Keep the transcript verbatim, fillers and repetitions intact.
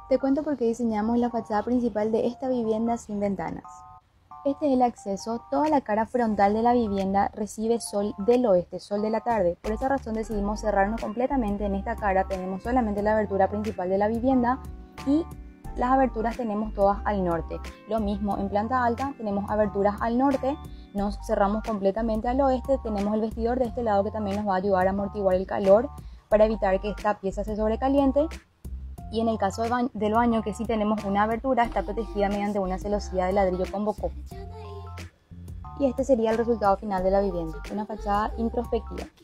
Te cuento por qué diseñamos la fachada principal de esta vivienda sin ventanas. Este es el acceso, toda la cara frontal de la vivienda recibe sol del oeste, sol de la tarde. Por esa razón decidimos cerrarnos completamente en esta cara, tenemos solamente la abertura principal de la vivienda y las aberturas tenemos todas al norte. Lo mismo en planta alta, tenemos aberturas al norte, nos cerramos completamente al oeste, tenemos el vestidor de este lado que también nos va a ayudar a amortiguar el calor para evitar que esta pieza se sobrecaliente. Y en el caso del baño, del baño, que sí tenemos una abertura, está protegida mediante una celosía de ladrillo con bocó. Y este sería el resultado final de la vivienda, una fachada introspectiva.